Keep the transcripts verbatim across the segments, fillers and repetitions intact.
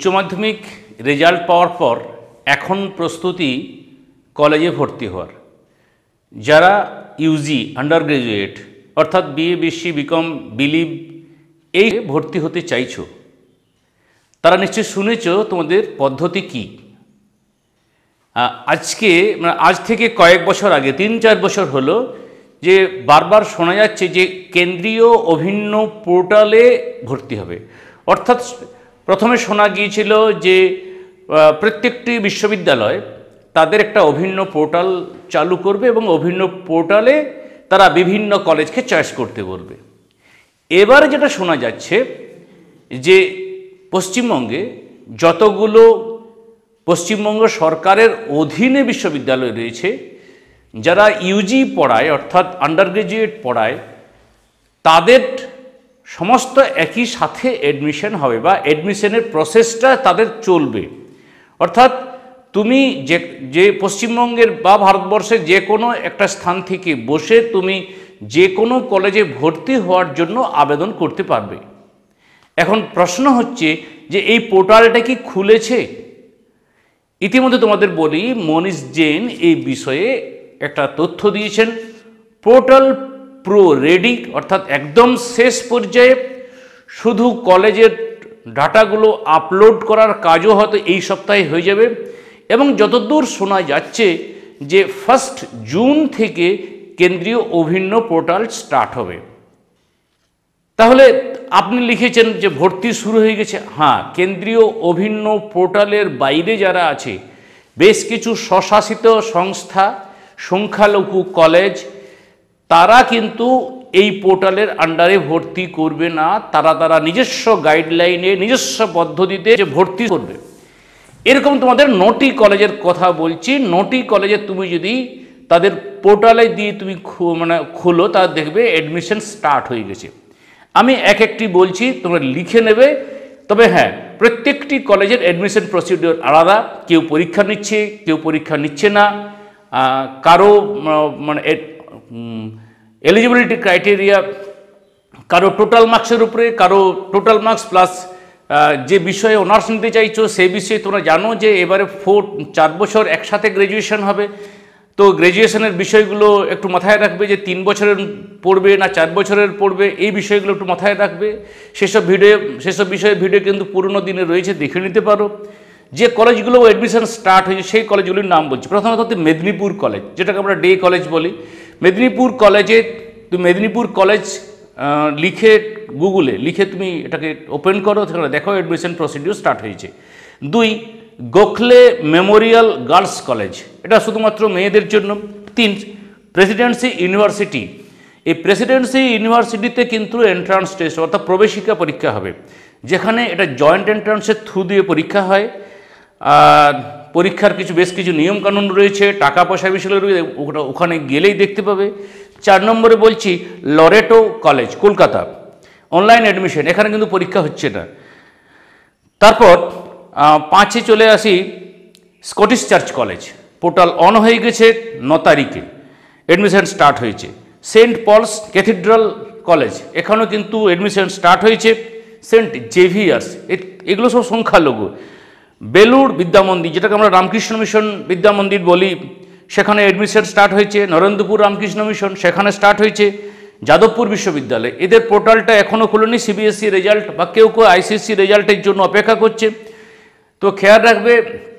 উচ্চ মাধ্যমিক রেজাল্ট পাওয়ার পর এখন প্রস্তুতি কলেজে ভর্তি হওয়ার। যারা ইউজি আন্ডার গ্রাজুয়েট অর্থাৎ বিএ বিএসসি বিকম বিলিভ এই ভর্তি হতে চাইছো, তারা নিশ্চয়ই শুনেছ তোমাদের পদ্ধতি কি। আজকে মানে আজ থেকে কয়েক বছর আগে তিন চার বছর হলো যে বারবার শোনা যাচ্ছে যে কেন্দ্রীয় অভিন্ন পোর্টালে ভর্তি হবে। অর্থাৎ প্রথমে শোনা গিয়েছিল যে প্রত্যেকটি বিশ্ববিদ্যালয় তাদের একটা অভিন্ন পোর্টাল চালু করবে এবং অভিন্ন পোর্টালে তারা বিভিন্ন কলেজকে চয়েস করতে বলবে। এবারে যেটা শোনা যাচ্ছে যে পশ্চিমবঙ্গে যতগুলো পশ্চিমবঙ্গ সরকারের অধীনে বিশ্ববিদ্যালয় রয়েছে, যারা ইউজি পড়ায় অর্থাৎ আন্ডার গ্রাজুয়েট পড়ায়, তাদের সমস্ত একই সাথে অ্যাডমিশন হবে বা অ্যাডমিশনের প্রসেসটা তাদের চলবে। অর্থাৎ তুমি যে যে পশ্চিমবঙ্গের বা ভারতবর্ষের যে কোনো একটা স্থান থেকে বসে তুমি যে কোনো কলেজে ভর্তি হওয়ার জন্য আবেদন করতে পারবে। এখন প্রশ্ন হচ্ছে যে এই পোর্টালটা কি খুলেছে? ইতিমধ্যে তোমাদের বলি, মনীষ জৈন এই বিষয়ে একটা তথ্য দিয়েছেন। পোর্টাল প্রো রেডি, অর্থাৎ একদম শেষ পর্যায়ে, শুধু কলেজের ডাটাগুলো আপলোড করার কাজও হয়তো এই সপ্তাহে হয়ে যাবে এবং যতদূর শোনা যাচ্ছে যে ফার্স্ট জুন থেকে কেন্দ্রীয় অভিন্ন পোর্টাল স্টার্ট হবে। তাহলে আপনি লিখেছেন যে ভর্তি শুরু হয়ে গেছে। হ্যাঁ, কেন্দ্রীয় অভিন্ন পোর্টালের বাইরে যারা আছে, বেশ কিছু স্বশাসিত সংস্থা, সংখ্যালঘু কলেজ, তারা কিন্তু এই পোর্টালের আন্ডারে ভর্তি করবে না। তারা তারা নিজস্ব গাইডলাইনে নিজস্ব পদ্ধতিতে যে ভর্তি করবে। এরকম তোমাদের নটি কলেজের কথা বলছি। নটি কলেজে তুমি যদি তাদের পোর্টালে দিয়ে তুমি মানে খুলো, তা দেখবে অ্যাডমিশন স্টার্ট হয়ে গেছে। আমি এক একটি বলছি, তোমরা লিখে নেবে। তবে হ্যাঁ, প্রত্যেকটি কলেজের অ্যাডমিশন প্রসিডিওর আলাদা। কেউ পরীক্ষা নিচ্ছে, কেউ পরীক্ষা নিচ্ছে না। কারো মানে এলিজিবিলিটি ক্রাইটেরিয়া কারো টোটাল মার্কসের উপরে, কারো টোটাল মার্কস প্লাস যে বিষয়ে অনার্স নিতে চাইছো সেই বিষয়ে তোমরা জানো যে এবারে ফোর চার বছর একসাথে গ্র্যাজুয়েশন হবে। তো গ্র্যাজুয়েশনের বিষয়গুলো একটু মাথায় রাখবে যে তিন বছরের পড়বে না চার বছরের পড়বে, এই বিষয়গুলো একটু মাথায় রাখবে। সেসব ভিডিও সেসব বিষয়ে ভিডিও কিন্তু পুরনো দিনে রয়েছে, দেখে নিতে পারো। যে কলেজগুলো অ্যাডমিশন স্টার্ট হয়েছে সেই কলেজগুলির নাম বলছি। প্রথমত হচ্ছে মেদিনীপুর কলেজ, যেটাকে আমরা ডে কলেজ বলি। মেদিনীপুর কলেজে তুমি মেদিনীপুর কলেজ লিখে গুগলে লিখে তুমি এটাকে ওপেন করো, সেখানে দেখো অ্যাডমিশন প্রসিডিউর স্টার্ট হয়েছে। দুই, গোখলে মেমোরিয়াল গার্লস কলেজ, এটা শুধুমাত্র মেয়েদের জন্য। তিন, প্রেসিডেন্সি ইউনিভার্সিটি। এই প্রেসিডেন্সি ইউনিভার্সিটিতে কিন্তু এন্ট্রান্স টেস্ট অর্থাৎ প্রবেশিকা পরীক্ষা হবে, যেখানে এটা জয়েন্ট এন্ট্রান্সের থ্রু দিয়ে পরীক্ষা হয়। আর পরীক্ষার কিছু বেশ কিছু নিয়মকানুন রয়েছে, টাকা পয়সা বিষয় রয়েছে, ওখানে গেলেই দেখতে পাবে। চার নম্বরে বলছি Loreto college, Kolkata, online admission, এখানে কিন্তু পরীক্ষা হচ্ছে না। তারপর পাঁচে চলে আসি Scottish Church College, portal on হয়ে গেছে, ন তারিখে অ্যাডমিশন স্টার্ট হয়েছে। সেন্ট পলস ক্যাথিড্রাল কলেজ, এখানেও কিন্তু অ্যাডমিশন স্টার্ট হয়েছে। সেন্ট জেভিয়ার্স, এগুলো সব সংখ্যালঘু। বেলুড় বিদ্যা মন্দির, যেটাকে আমরা রামকৃষ্ণ মিশন বিদ্যা মন্দির বলি, সেখানে অ্যাডমিশন স্টার্ট হয়েছে। নরেন্দ্রপুর রামকৃষ্ণ মিশন, সেখানে স্টার্ট হয়েছে। যাদবপুর বিশ্ববিদ্যালয়, এদের পোর্টালটা এখনও খুলেনি। সিবিএসসি রেজাল্ট বা কেউ কেউ আইসিএসসি রেজাল্টের জন্য অপেক্ষা করছে। তো খেয়াল রাখবে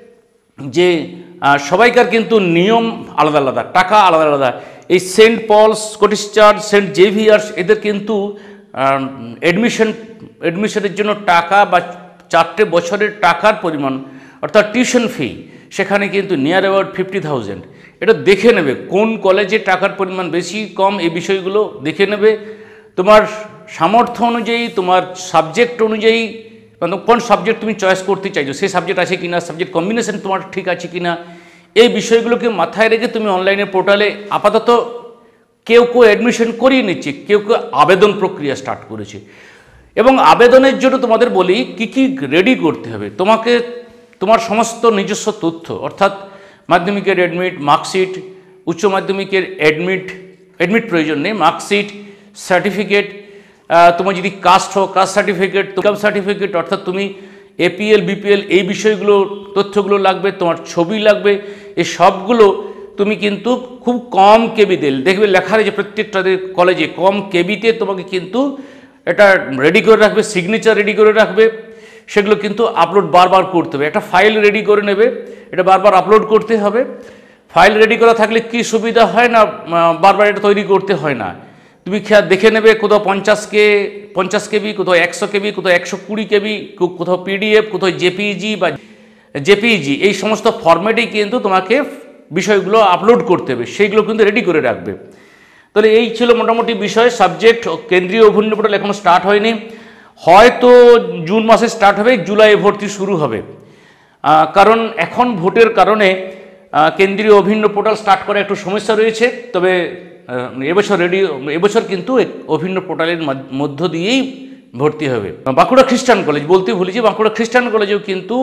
যে সবাইকার কিন্তু নিয়ম আলাদা আলাদা, টাকা আলাদা আলাদা। এই Saint Paul's, Scottish Church, Saint Xavier's, এদের কিন্তু অ্যাডমিশন অ্যাডমিশনের জন্য টাকা বা চারটে বছরের টাকার পরিমাণ অর্থাৎ টিউশন ফি, সেখানে কিন্তু নিয়ার অ্যাবাউট ফিফটি থাউজেন্ড। এটা দেখে নেবে কোন কলেজে টাকার পরিমাণ বেশি কম, এই বিষয়গুলো দেখে নেবে। তোমার সামর্থ্য অনুযায়ী, তোমার সাবজেক্ট অনুযায়ী, কোন সাবজেক্ট তুমি চয়েস করতে চাইছো, সেই সাবজেক্ট আছে কিনা, সাবজেক্ট কম্বিনেশন তোমার ঠিক আছে কিনা, এই বিষয়গুলোকে মাথায় রেখে তুমি অনলাইনে পোর্টালে আপাতত কেউ কেউ অ্যাডমিশন করিয়ে নিচ্ছে, কেউ কেউ আবেদন প্রক্রিয়া স্টার্ট করেছে। এবং আবেদনের জন্য তোমাদের বলি কি কি রেডি করতে হবে। তোমাকে তোমার সমস্ত নিজস্ব তথ্য অর্থাৎ মাধ্যমিকের অ্যাডমিট, মার্কশিট, উচ্চ মাধ্যমিকের অ্যাডমিট অ্যাডমিট প্রয়োজন নেই, মার্কশিট, সার্টিফিকেট, তোমার যদি কাস্ট হোক কাস্ট সার্টিফিকেট, ইনকাম সার্টিফিকেট, অর্থাৎ তুমি এপিএল বিপিএল এই বিষয়গুলো তথ্যগুলো লাগবে, তোমার ছবি লাগবে। এই সবগুলো তুমি কিন্তু খুব কম কেবিতে দেখবে লেখা রয়েছে প্রত্যেকটা কলেজে, কম কেবিতে তোমাকে কিন্তু এটা রেডি করে রাখবে, সিগনেচার রেডি করে রাখবে। সেগুলো কিন্তু আপলোড বারবার করতে হবে। একটা ফাইল রেডি করে নেবে, এটা বারবার আপলোড করতে হবে। ফাইল রেডি করা থাকলে কি সুবিধা হয় না, বারবার এটা তৈরি করতে হয় না। তুমি খেয়াল দেখে নেবে, কোথাও পঞ্চাশ কে পঞ্চাশ কেবি, কোথাও একশো কেবি, কোথাও একশো কুড়ি কেবি, কোথাও পিডিএফ, কোথাও জেপিইজি বা জেপিইজি, এই সমস্ত ফরম্যাটেই কিন্তু তোমাকে বিষয়গুলো আপলোড করতে হবে, সেইগুলো কিন্তু রেডি করে রাখবে। তাহলে এই ছিল মোটামুটি বিষয়। সাবজেক্ট কেন্দ্রীয় অভিন্ন পোর্টাল এখনও স্টার্ট হয়নি, হয়তো জুন মাসে স্টার্ট হবে, জুলাই ভর্তি শুরু হবে। কারণ এখন ভোটের কারণে কেন্দ্রীয় অভিন্ন পোর্টাল স্টার্ট করা একটু সমস্যা রয়েছে। তবে এবছর রেডি এবছর কিন্তু অভিন্ন পোর্টালের মধ্য দিয়েই ভর্তি হবে। বাঁকুড়া খ্রিস্টান কলেজ বলতে ভুলেছি, বাঁকুড়া খ্রিস্টান কলেজেও কিন্তু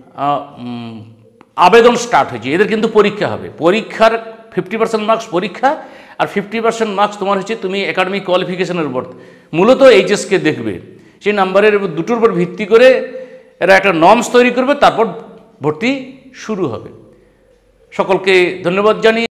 আবেদন স্টার্ট হয়েছে। এদের কিন্তু পরীক্ষা হবে, পরীক্ষার ফিফটি পার্সেন্ট মার্কস পরীক্ষা, আর ফিফটি পার্সেন্ট মার্কস তোমার হচ্ছে তুমি একাডেমিক কোয়ালিফিকেশনের উপর, মূলত এইচএসকে দেখবে। সেই নাম্বারের দুটোর উপর ভিত্তি করে এরা একটা নর্মস তৈরি করবে, তারপর ভর্তি শুরু হবে। সকলকে ধন্যবাদ জানিয়ে